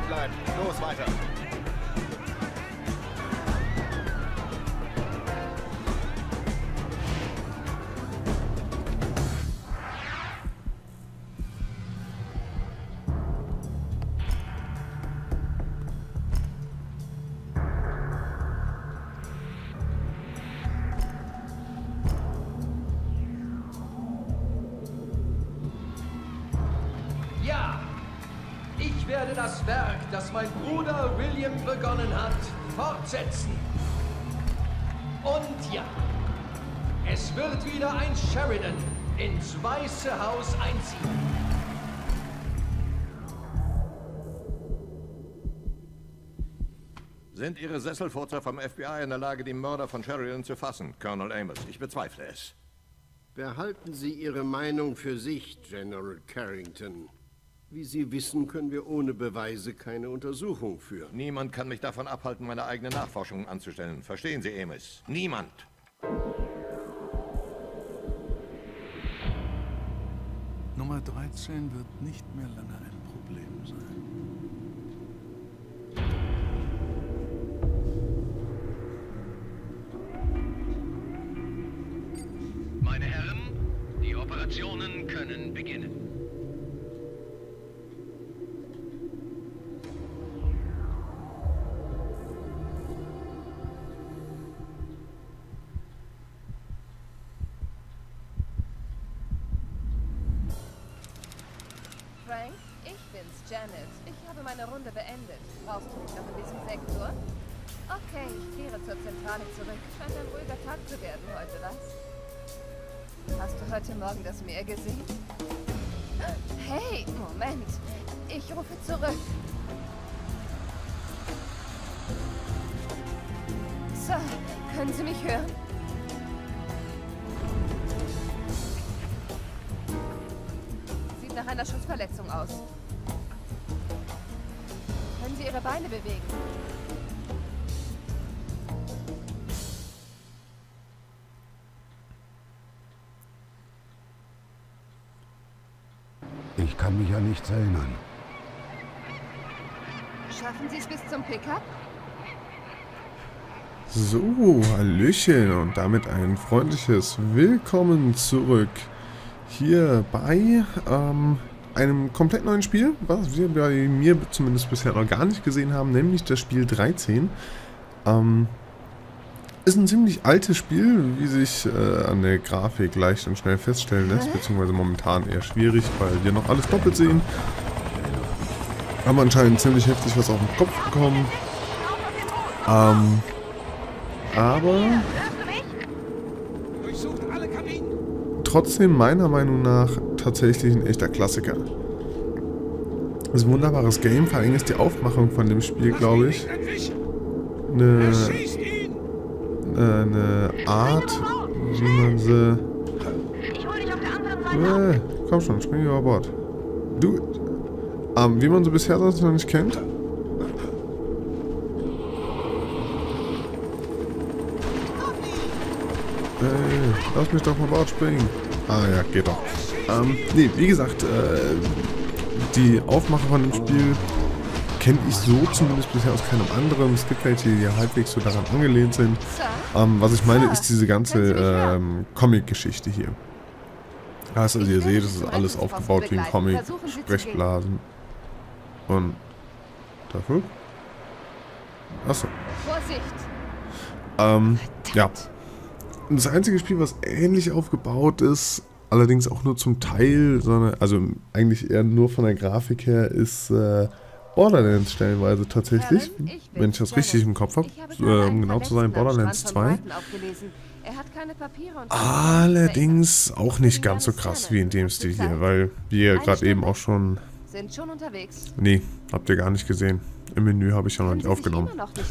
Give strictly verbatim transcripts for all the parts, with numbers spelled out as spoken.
Dicht bleiben. Los, weiter. Ich werde das Werk, das mein Bruder William begonnen hat, fortsetzen. Und ja, es wird wieder ein Sheridan ins Weiße Haus einziehen. Sind Ihre Sesselfurzer vom F B I in der Lage, die Mörder von Sheridan zu fassen, Colonel Amos? Ich bezweifle es. Behalten Sie Ihre Meinung für sich, General Carrington. Wie Sie wissen, können wir ohne Beweise keine Untersuchung führen. Niemand kann mich davon abhalten, meine eigene Nachforschung anzustellen. Verstehen Sie, Amos? Niemand! Nummer dreizehn wird nicht mehr lange ein Problem sein. Meine Herren, die Operationen können beginnen. Frank, ich bin's, Janet. Ich habe meine Runde beendet. Brauchst du mich noch in diesem Sektor? Okay, ich kehre zur Zentrale zurück. Scheint ein ruhiger Tag zu werden heute, was? Hast du heute Morgen das Meer gesehen? Hey, Moment. Ich rufe zurück. Sir, können Sie mich hören? Sieht nach einer Schussverletzung aus. Können Sie Ihre Beine bewegen? Ich kann mich an nichts erinnern. Schaffen Sie es bis zum Pickup? So, Hallöchen und damit ein freundliches Willkommen zurück hier bei ähm, einem komplett neuen Spiel, was wir bei mir zumindest bisher noch gar nicht gesehen haben, nämlich das Spiel dreizehn. Ähm, ist ein ziemlich altes Spiel, wie sich äh, an der Grafik leicht und schnell feststellen lässt, beziehungsweise momentan eher schwierig, weil wir noch alles doppelt sehen. Haben anscheinend ziemlich heftig was auf den Kopf bekommen. Ähm, aber trotzdem meiner Meinung nach tatsächlich ein echter Klassiker. Das ist ein wunderbares Game, vor allem ist die Aufmachung von dem Spiel, glaube ich, eine, eine Art, wie man sie... Äh, komm schon, spring über Bord. Du, ähm, wie man sie bisher sonst noch nicht kennt. Hey, lass mich doch mal Bord springen. Ah ja, geht doch. Ähm, nee, wie gesagt, äh, die Aufmacher von dem Spiel kenne ich so zumindest bisher aus keinem anderen. Es gibt welche, die halbwegs so daran angelehnt sind. Ähm, was ich meine, ist diese ganze ähm, Comic-Geschichte hier. Also ihr seht, das ist alles aufgebaut wie ein Comic. Sprechblasen. Und dafür? Achso. Ähm, ja. Das einzige Spiel, was ähnlich aufgebaut ist, allerdings auch nur zum Teil, sondern also eigentlich eher nur von der Grafik her, ist äh, Borderlands stellenweise tatsächlich, wenn ich das richtig im Kopf habe, äh, um genau zu sein, Borderlands zwei. Allerdings auch nicht ganz so krass wie in dem Stil hier, weil wir gerade eben auch schon... Nee, habt ihr gar nicht gesehen. Im Menü habe ich ja noch nicht aufgenommen.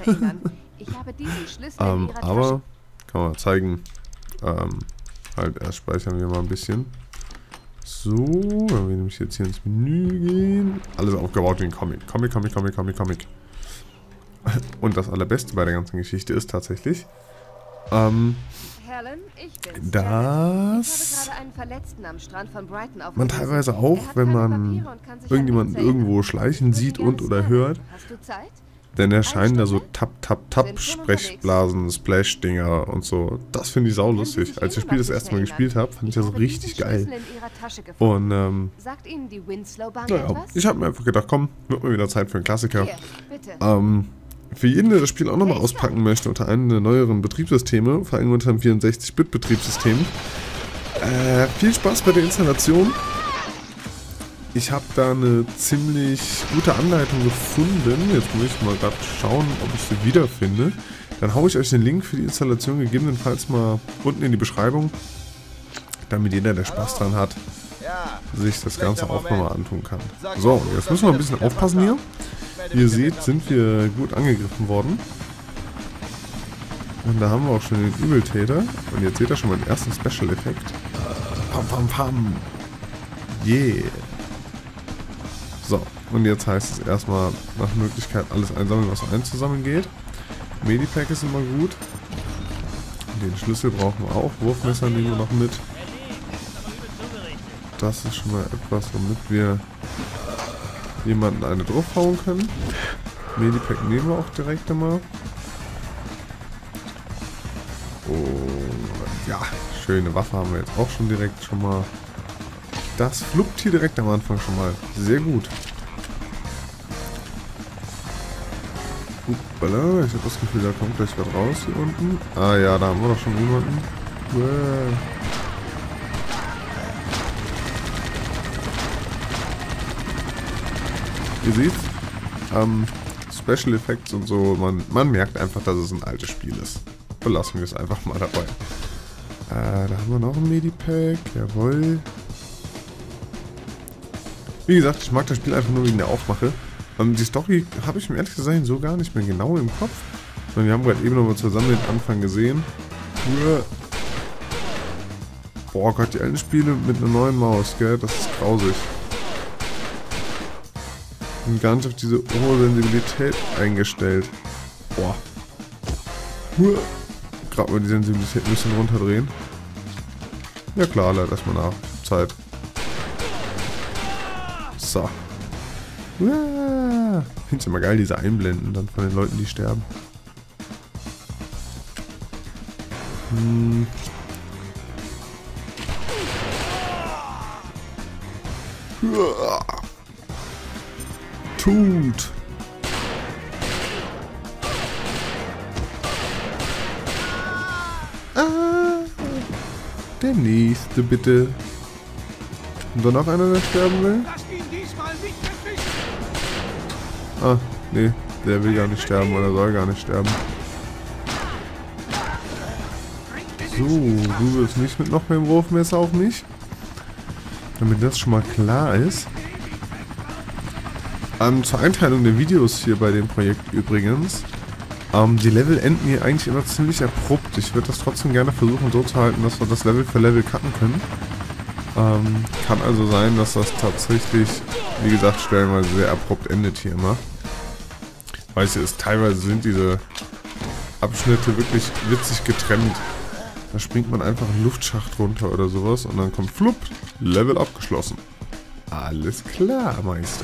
ähm, aber... Kann man zeigen. Ähm, halt erst speichern wir mal ein bisschen. So, wenn wir nämlich jetzt hier ins Menü gehen. Alles aufgebaut wie ein Comic. Comic, Comic, Comic, Comic, Comic. Und das Allerbeste bei der ganzen Geschichte ist tatsächlich, ähm, Alan, ich bin's. dass Ich habe gerade einen Verletzten am Strand von Brighton aufgefunden. man teilweise auch, Er hat wenn keine man Papiere und kann sich an irgendjemanden nichts erinnern. irgendwo schleichen Ich würde sieht ihn und gerne oder scannen. hört, Hast du Zeit? dann erscheinen da so Stunde? Tap, Tap, Tap, Sind schon Sprechblasen, Splash-Dinger und so. Das finde ich saulustig. Als ich das Spiel das erste Mal gespielt habe, fand ich das habe richtig diesen geil. Schlüssel in ihrer Tasche gefunden. Und ähm, Sagt Ihnen die Winslow Bank naja, etwas? ich habe mir einfach gedacht, komm, wird mal wieder Zeit für einen Klassiker. Hier, bitte. Ähm, für jeden, der das Spiel auch nochmal auspacken möchte unter einem der neueren Betriebssysteme, vor allem unter einem vierundsechzig Bit Betriebssystem, äh, viel Spaß bei der Installation. Ich habe da eine ziemlich gute Anleitung gefunden. Jetzt muss ich mal gerade schauen, ob ich sie wiederfinde. Dann haue ich euch den Link für die Installation gegebenenfalls mal unten in die Beschreibung, damit jeder, der Spaß dran hat, sich das Ganze auch nochmal antun kann. So, jetzt müssen wir ein bisschen aufpassen hier. Wie ihr seht, sind wir gut angegriffen worden. Und da haben wir auch schon den Übeltäter. Und jetzt seht ihr schon mal den ersten Special-Effekt. Pam, pam, pam. Yeah. So, und jetzt heißt es erstmal nach Möglichkeit alles einsammeln, was einzusammeln geht. Medipack ist immer gut. Den Schlüssel brauchen wir auch. Wurfmesser nehmen wir noch mit. Das ist schon mal etwas, womit wir jemanden eine draufhauen können. Medipack nehmen wir auch direkt einmal. Und ja, schöne Waffe haben wir jetzt auch schon direkt schon mal. Das fluppt hier direkt am Anfang schon mal. Sehr gut. Uppala, ich habe das Gefühl, da kommt gleich was raus hier unten. Ah ja, da haben wir doch schon jemanden. Uäh. Ihr seht, ähm, Special Effects und so, man, man merkt einfach, dass es ein altes Spiel ist. Belassen wir es einfach mal dabei. Äh, da haben wir noch ein Medipack, jawohl. Wie gesagt, ich mag das Spiel einfach nur wegen der Aufmache. Ähm, die Story habe ich mir ehrlich gesagt so gar nicht mehr genau im Kopf. Und wir haben gerade eben nochmal zusammen den Anfang gesehen. Uäh. Boah Gott, die alten Spiele mit einer neuen Maus, gell, das ist grausig. Und gar nicht auf diese hohe Sensibilität eingestellt. Boah. Gerade mal die Sensibilität ein bisschen runterdrehen. Ja klar, leider erstmal nach. Zeit. So. Ich finde es immer geil, diese Einblenden dann von den Leuten, die sterben. Hm. Tut. Ah, der nächste bitte. Und dann noch einer, der sterben will? Ah, nee, der will gar nicht sterben oder soll gar nicht sterben. So, du willst nicht mit noch mehr im Wurfmesser auf mich? Damit das schon mal klar ist. Ähm, zur Einteilung der Videos hier bei dem Projekt übrigens. Ähm, die Level enden hier eigentlich immer ziemlich abrupt. Ich würde das trotzdem gerne versuchen so zu halten, dass wir das Level für Level cutten können. Ähm, kann also sein, dass das tatsächlich, wie gesagt, stellenweise sehr abrupt endet hier immer. Weißt du, es teilweise sind diese Abschnitte wirklich witzig getrennt. Da springt man einfach einen Luftschacht runter oder sowas und dann kommt flupp, Level abgeschlossen. Alles klar, Meister.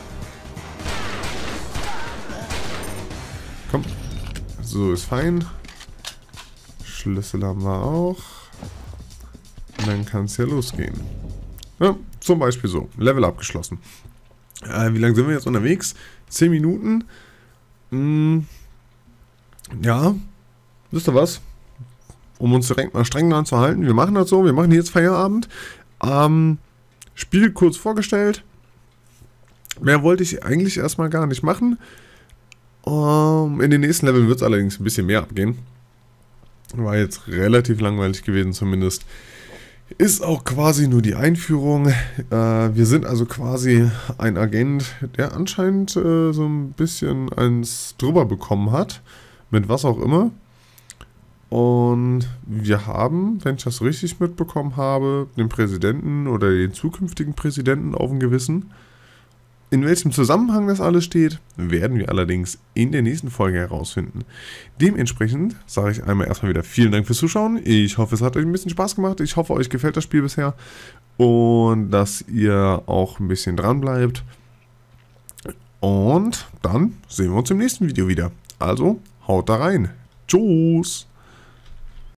Komm. So, ist fein. Schlüssel haben wir auch. Und dann kann es ja losgehen. Ja, zum Beispiel so. Level abgeschlossen. Äh, wie lange sind wir jetzt unterwegs? zehn Minuten. Hm. Ja. Wisst ihr was? Um uns direkt mal streng dran zu halten. Wir machen das so. Wir machen jetzt Feierabend. Ähm, Spiel kurz vorgestellt. Mehr wollte ich eigentlich erstmal gar nicht machen. Um, in den nächsten Leveln wird es allerdings ein bisschen mehr abgehen. War jetzt relativ langweilig gewesen zumindest. Ist auch quasi nur die Einführung. Äh, wir sind also quasi ein Agent, der anscheinend äh, so ein bisschen eins drüber bekommen hat. Mit was auch immer. Und wir haben, wenn ich das richtig mitbekommen habe, den Präsidenten oder den zukünftigen Präsidenten auf dem Gewissen. In welchem Zusammenhang das alles steht, werden wir allerdings in der nächsten Folge herausfinden. Dementsprechend sage ich einmal erstmal wieder vielen Dank fürs Zuschauen. Ich hoffe, es hat euch ein bisschen Spaß gemacht. Ich hoffe, euch gefällt das Spiel bisher und dass ihr auch ein bisschen dran bleibt. Und dann sehen wir uns im nächsten Video wieder. Also, haut da rein. Tschüss.